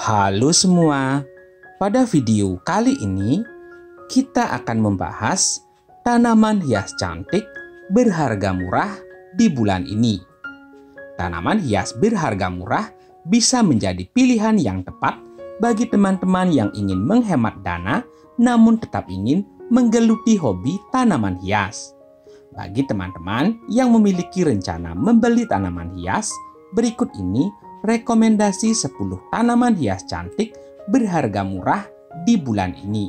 Halo semua, pada video kali ini kita akan membahas tanaman hias cantik berharga murah di bulan ini. Tanaman hias berharga murah bisa menjadi pilihan yang tepat bagi teman-teman yang ingin menghemat dana namun tetap ingin menggeluti hobi tanaman hias. Bagi teman-teman yang memiliki rencana membeli tanaman hias, berikut ini rekomendasi 10 tanaman hias cantik berharga murah di bulan ini.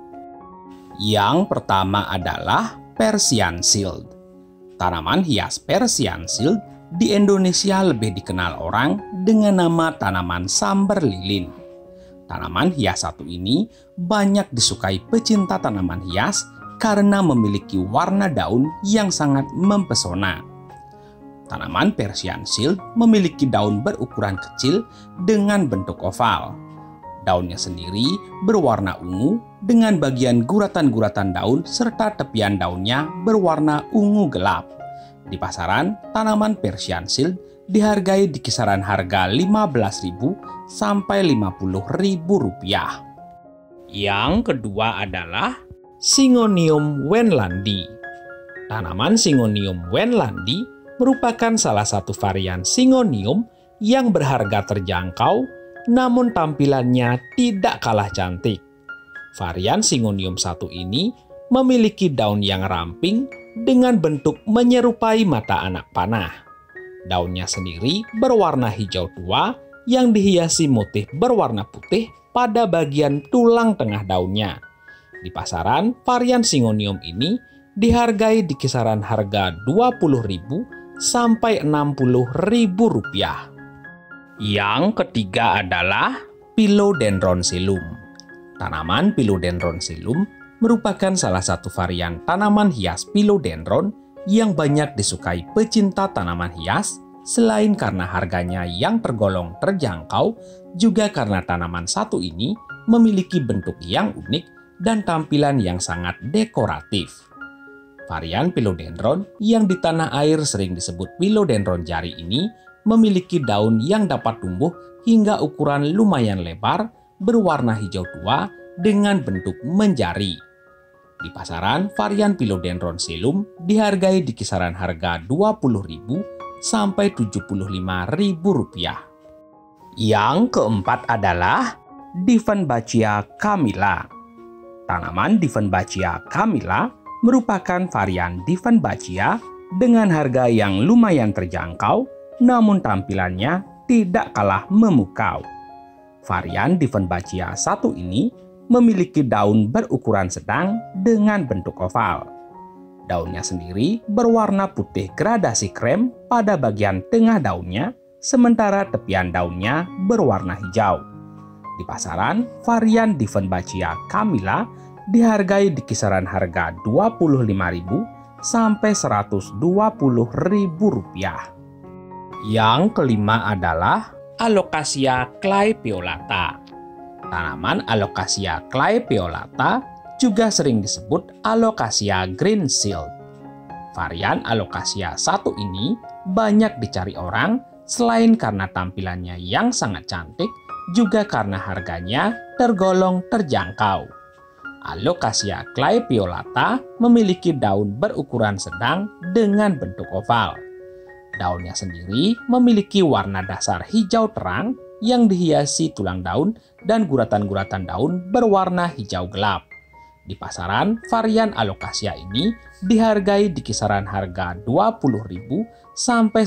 Yang pertama adalah Persian Shield. Tanaman hias Persian Shield di Indonesia lebih dikenal orang dengan nama tanaman samber lilin. Tanaman hias satu ini banyak disukai pecinta tanaman hias karena memiliki warna daun yang sangat mempesona. Tanaman Persian Shield memiliki daun berukuran kecil dengan bentuk oval. Daunnya sendiri berwarna ungu dengan bagian guratan-guratan daun serta tepian daunnya berwarna ungu gelap. Di pasaran, tanaman Persian Shield dihargai di kisaran harga Rp15.000 sampai Rp50.000. Yang kedua adalah Syngonium Wendlandii. Tanaman Syngonium Wendlandii merupakan salah satu varian Syngonium yang berharga terjangkau, namun tampilannya tidak kalah cantik. Varian Syngonium 1 ini memiliki daun yang ramping dengan bentuk menyerupai mata anak panah. Daunnya sendiri berwarna hijau tua yang dihiasi motif berwarna putih pada bagian tulang tengah daunnya. Di pasaran, varian Syngonium ini dihargai di kisaran harga Rp20.000 sampai Rp60.000. Yang ketiga adalah Philodendron Silum. Tanaman Philodendron Silum merupakan salah satu varian tanaman hias philodendron yang banyak disukai pecinta tanaman hias selain karena harganya yang tergolong terjangkau, juga karena tanaman satu ini memiliki bentuk yang unik dan tampilan yang sangat dekoratif. Varian philodendron yang di tanah air sering disebut philodendron jari ini memiliki daun yang dapat tumbuh hingga ukuran lumayan lebar, berwarna hijau tua dengan bentuk menjari. Di pasaran, varian Philodendron Silum dihargai di kisaran harga Rp20.000 sampai Rp75.000. Yang keempat adalah Dieffenbachia camilla. Tanaman Dieffenbachia camilla merupakan varian Dieffenbachia dengan harga yang lumayan terjangkau, namun tampilannya tidak kalah memukau. Varian Dieffenbachia 1 ini memiliki daun berukuran sedang dengan bentuk oval. Daunnya sendiri berwarna putih gradasi krem pada bagian tengah daunnya, sementara tepian daunnya berwarna hijau. Di pasaran, varian Dieffenbachia camilla dihargai di kisaran harga Rp25.000 sampai Rp120.000. Yang kelima adalah Alocasia claepeolata. Tanaman Alocasia claepeolata juga sering disebut Alocasia green shield. Varian Alocasia 1 ini banyak dicari orang selain karena tampilannya yang sangat cantik, juga karena harganya tergolong terjangkau. Alocasia claepeolata memiliki daun berukuran sedang dengan bentuk oval. Daunnya sendiri memiliki warna dasar hijau terang yang dihiasi tulang daun dan guratan-guratan daun berwarna hijau gelap. Di pasaran, varian Alocasia ini dihargai di kisaran harga Rp20.000 sampai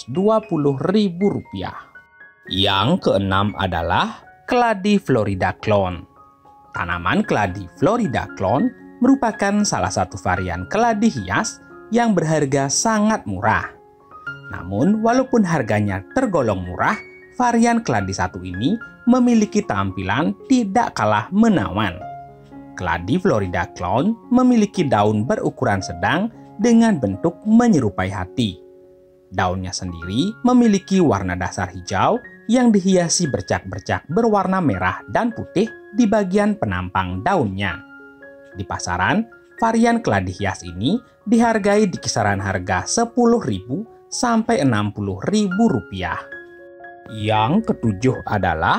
Rp120.000. Yang keenam adalah Cladi Florida Clone. Tanaman Cladi Florida Clone merupakan salah satu varian keladi hias yang berharga sangat murah. Namun, walaupun harganya tergolong murah, varian Cladi 1 ini memiliki tampilan tidak kalah menawan. Cladi Florida Clone memiliki daun berukuran sedang dengan bentuk menyerupai hati. Daunnya sendiri memiliki warna dasar hijau yang dihiasi bercak-bercak berwarna merah dan putih di bagian penampang daunnya. Di pasaran, varian keladi hias ini dihargai di kisaran harga Rp10.000 sampai Rp60.000. Yang ketujuh adalah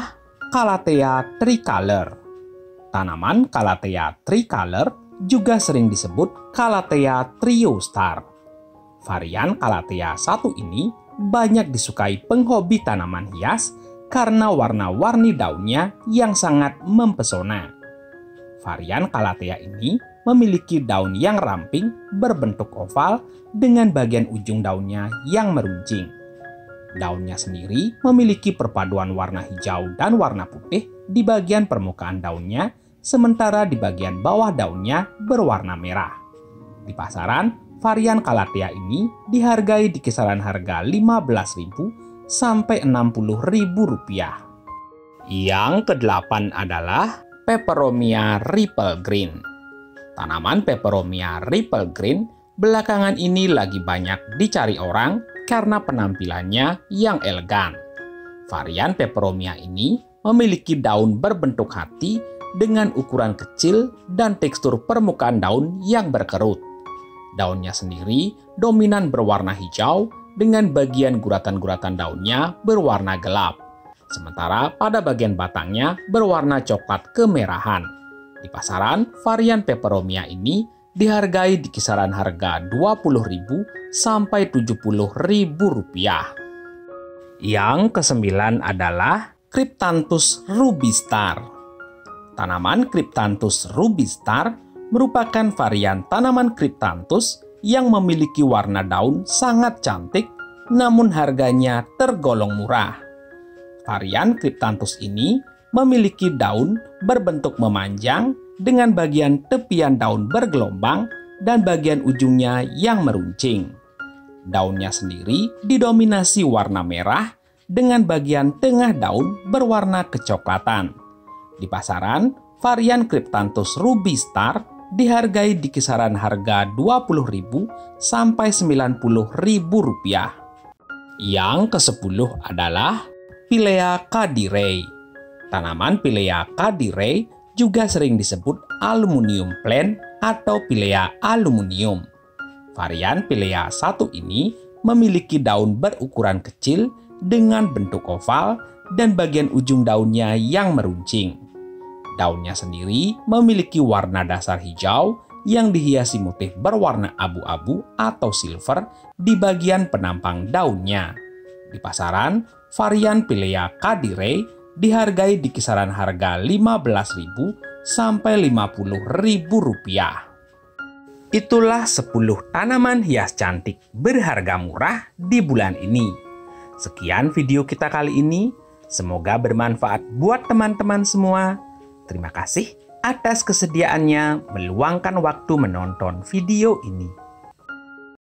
Calathea tricolor. Tanaman Calathea tricolor juga sering disebut Calathea trio star. Varian Calathea 1 ini banyak disukai penghobi tanaman hias karena warna-warni daunnya yang sangat mempesona. Varian Calathea ini memiliki daun yang ramping berbentuk oval dengan bagian ujung daunnya yang meruncing. Daunnya sendiri memiliki perpaduan warna hijau dan warna putih di bagian permukaan daunnya, sementara di bagian bawah daunnya berwarna merah. Di pasaran, varian Calathea ini dihargai di kisaran harga Rp15.000 sampai Rp60.000. Yang kedelapan adalah Peperomia Ripple Green. Tanaman Peperomia Ripple Green belakangan ini lagi banyak dicari orang karena penampilannya yang elegan. Varian Peperomia ini memiliki daun berbentuk hati dengan ukuran kecil dan tekstur permukaan daun yang berkerut. Daunnya sendiri dominan berwarna hijau dengan bagian guratan-guratan daunnya berwarna gelap. Sementara pada bagian batangnya berwarna coklat kemerahan. Di pasaran, varian Peperomia ini dihargai di kisaran harga Rp20.000 sampai Rp70.000. Yang kesembilan adalah Cryptanthus rubistar. Tanaman Cryptanthus rubistar merupakan varian tanaman Cryptanthus yang memiliki warna daun sangat cantik, namun harganya tergolong murah. Varian Cryptanthus ini memiliki daun berbentuk memanjang dengan bagian tepian daun bergelombang dan bagian ujungnya yang meruncing. Daunnya sendiri didominasi warna merah dengan bagian tengah daun berwarna kecoklatan. Di pasaran, varian Cryptanthus rubistar dihargai di kisaran harga Rp20.000 sampai Rp90.000. Yang ke-10 adalah Pilea cadirae. Tanaman Pilea cadirae juga sering disebut aluminium plant atau Pilea aluminium. Varian Pilea 1 ini memiliki daun berukuran kecil dengan bentuk oval dan bagian ujung daunnya yang meruncing. Daunnya sendiri memiliki warna dasar hijau yang dihiasi motif berwarna abu-abu atau silver di bagian penampang daunnya. Di pasaran, varian Pilea cadirae dihargai di kisaran harga Rp15.000 sampai Rp50.000. Itulah 10 tanaman hias cantik berharga murah di bulan ini. Sekian video kita kali ini. Semoga bermanfaat buat teman-teman semua. Terima kasih atas kesediaannya meluangkan waktu menonton video ini.